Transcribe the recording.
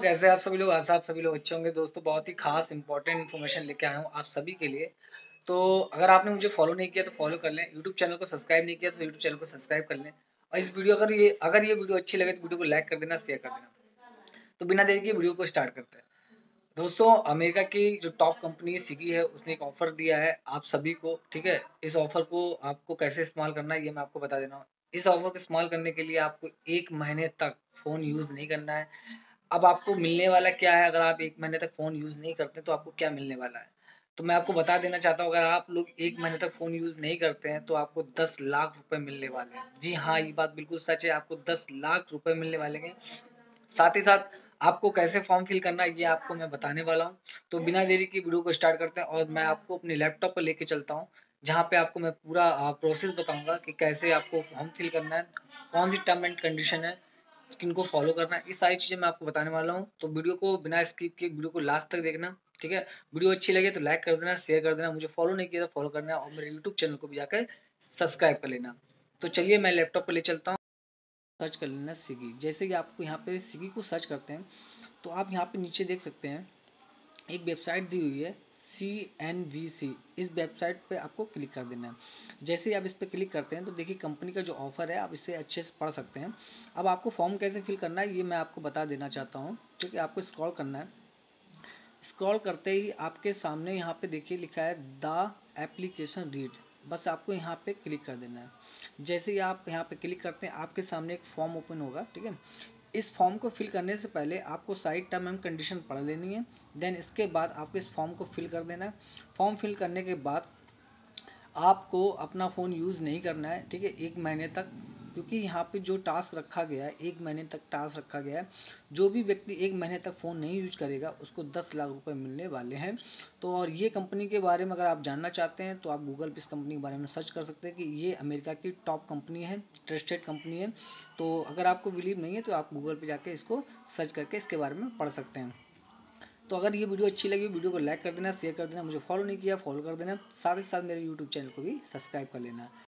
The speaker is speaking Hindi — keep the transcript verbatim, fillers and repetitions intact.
कैसे आप सभी लोग, आशा आप सभी लोग अच्छे होंगे। दोस्तों, बहुत ही खास इंपॉर्टेंट इन्फॉर्मेशन लेके आया हूँ आप सभी के लिए। तो अगर आपने मुझे फॉलो नहीं किया तो फॉलो कर लें, यूट्यूब चैनल को सब्सक्राइब नहीं किया तो यूट्यूब चैनल को सब्सक्राइब कर लें। और इस वीडियो अगर ये अगर ये वीडियो अच्छी लगे तो वीडियो को लाइक कर देना, शेयर कर देना। तो बिना देरी के वीडियो को स्टार्ट करते हैं। दोस्तों, अमेरिका की जो टॉप कंपनी स्विगी है उसने एक ऑफर दिया है आप सभी को, ठीक है। इस ऑफर को आपको कैसे इस्तेमाल करना है ये मैं आपको बता देना हूँ। इस ऑफर को इस्तेमाल करने के लिए आपको एक महीने तक फोन यूज नहीं करना है। अब आपको मिलने वाला क्या है, अगर आप एक महीने तक फ़ोन यूज़ नहीं करते तो आपको क्या मिलने वाला है? तो मैं आपको बता देना चाहता हूँ, अगर आप लोग एक महीने तक फ़ोन यूज़ नहीं करते हैं तो आपको दस लाख रुपए मिलने वाले हैं। जी हाँ, ये बात बिल्कुल सच है, आपको दस लाख रुपए मिलने वाले हैं। साथ ही साथ आपको कैसे फॉर्म फिल करना है ये आपको मैं बताने वाला हूँ। तो बिना देरी की वीडियो को स्टार्ट करते हैं और मैं आपको अपने लैपटॉप पर लेके चलता हूँ, जहाँ पे आपको मैं पूरा प्रोसेस बताऊंगा कि कैसे आपको फॉर्म फिल करना है, कौन सी टर्म एंड कंडीशन है, किनको फॉलो करना है, ये सारी चीजें मैं आपको बताने वाला हूँ। तो वीडियो को बिना स्किप किए वीडियो को लास्ट तक देखना, ठीक है। वीडियो अच्छी लगे तो लाइक कर देना, शेयर कर देना, मुझे फॉलो नहीं किया तो फॉलो करना और मेरे यूट्यूब चैनल को भी जाकर सब्सक्राइब कर लेना। तो चलिए मैं लैपटॉप पर ले चलता हूँ। सर्च कर लेना स्विगी। जैसे कि आपको यहाँ पे स्विगी को सर्च करते हैं तो आप यहाँ पे नीचे देख सकते हैं एक वेबसाइट दी हुई है सी एन वी सी। इस वेबसाइट पे आपको क्लिक कर देना है। जैसे ही आप इस पर क्लिक करते हैं तो देखिए कंपनी का जो ऑफर है आप इसे अच्छे से पढ़ सकते हैं। अब आपको फॉर्म कैसे फिल करना है ये मैं आपको बता देना चाहता हूँ, क्योंकि आपको स्क्रॉल करना है। स्क्रॉल करते ही आपके सामने यहाँ पे देखिए लिखा है द एप्लीकेशन रीड। बस आपको यहाँ पे क्लिक कर देना है। जैसे ही आप यहाँ पे क्लिक करते हैं आपके सामने एक फॉर्म ओपन होगा, ठीक है। इस फॉर्म को फिल करने से पहले आपको सारी टर्म एंड कंडीशन पढ़ लेनी है। देन इसके बाद आपको इस फॉर्म को फिल कर देना है। फॉर्म फिल करने के बाद आपको अपना फ़ोन यूज़ नहीं करना है, ठीक है, एक महीने तक। क्योंकि यहाँ पे जो टास्क रखा गया है, एक महीने तक टास्क रखा गया है। जो भी व्यक्ति एक महीने तक फ़ोन नहीं यूज करेगा उसको दस लाख रुपए मिलने वाले हैं। तो और ये कंपनी के बारे में अगर आप जानना चाहते हैं तो आप गूगल पे इस कंपनी के बारे में सर्च कर सकते हैं कि ये अमेरिका की टॉप कंपनी है, ट्रस्टेड कंपनी है। तो अगर आपको बिलीव नहीं है तो आप गूगल पे जाके इसको सर्च करके इसके बारे में पढ़ सकते हैं। तो अगर ये वीडियो अच्छी लगी वीडियो को लाइक कर देना, शेयर कर देना, मुझे फॉलो नहीं किया फॉलो कर देना, साथ ही साथ मेरे यूट्यूब चैनल को भी सब्सक्राइब कर लेना।